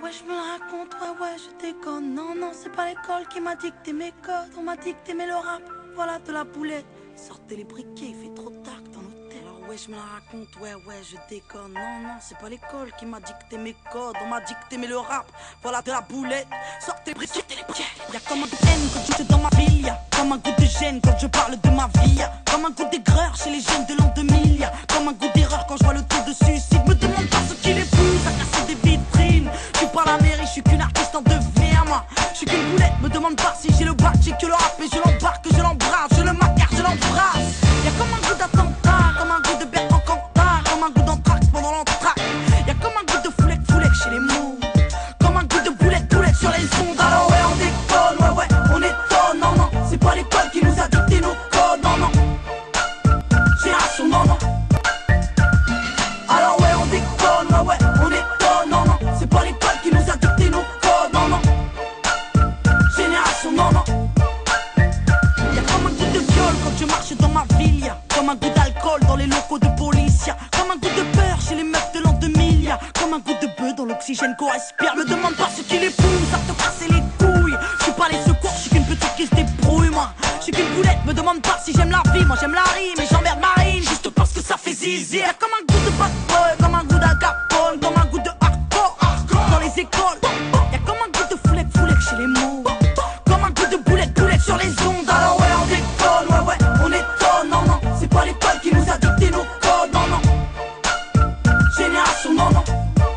Ouais, je me la raconte, ouais, je déconne. Non, non, c'est pas l'école qui m'a dicté mes codes. On m'a dicté mais le rap, voilà de la boulette. Sortez les briquets, il fait trop tard dans l'hôtel. Alors ouais, je me la raconte, ouais, je déconne. Non, non, c'est pas l'école qui m'a dicté mes codes. On m'a dicté mais le rap, voilà de la boulette. Sortez les briquets, y'a comme un goût de haine quand je suis dans ma ville. Y'a comme un goût de gêne quand je parle de ma vie. Y'a comme un goût d'aigreur chez les jeunes de l'an 2000. Y'a comme un goût d'erreur quand je vois le taux de suicide. Me demande pas ce qui les pousse à casser des vitrines. Je suis pas la mairie, je suis qu'une artiste en devenir, moi. Je suis qu'une boulette, me demande pas si j'ai le bac, j'ai que le rap et je l'embarque, je l'embrasse, je le macar, je l'embrasse. Y'a comme un goût d'attentat, comme un goût de Bertrand Cantat, comme un goût d'anthrax pendant l'entraque. Y'a comme un goût de foulec chez les mots, comme un goût de boulette sur les ondes. Alors ouais, on déconne, ouais, on étonne, non, non, c'est pas l'école qui nous a dicté nos codes, non, non. Génération, non, non. Alors ouais, on déconne, ouais, on étonne, non, non, c'est pas l'école qui nous a dicté nos codes, non, non. Génération, non, non. Y'a comme un goût de viol quand je marche dans ma ville. Y'a comme un goût d'alcool dans les locaux de police. Y'a comme un goût de peur chez les meufs de l'an 2000. Y'a comme un goût de bœuf dans l'oxygène qu'on respire. Me demande pas ce qui les pousse à te casser les couilles. Je suis pas les secours, je suis qu'une petite qui se débrouille, moi. Je suis qu'une boulette, me demande pas si j'aime la vie. Moi j'aime la rime et j'emmerde Marine juste parce que ça fait zizi. Y'a comme un goût de bad boy, comme un goût d'Al Capone, comme un goût de hardcore dans les écoles. Y'a comme un goût de foulec chez les mots, comme un goût de boulette sur les ondes. Alors ouais, on déconne, ouais, on étonne, non, non, c'est pas l'école qui nous a dicté nos codes, non, non. Génération, non, non.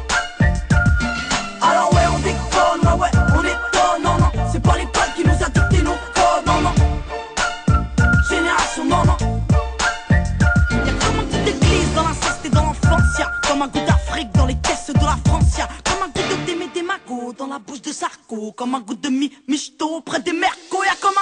Alors ouais, on déconne, ouais, on étonne, non, non, c'est pas l'école qui nous a dicté nos codes, non, non. Génération, non, non. Y'a comme un goût d'église dans l'inceste et dans l'enfance. Y'a comme un goût d'Afrique dans les caisses de la France. Y'a comme un goût de Démé des Magots dans la bouche de Sarko, comme un goût de Michto près des Mercos. Y'a comme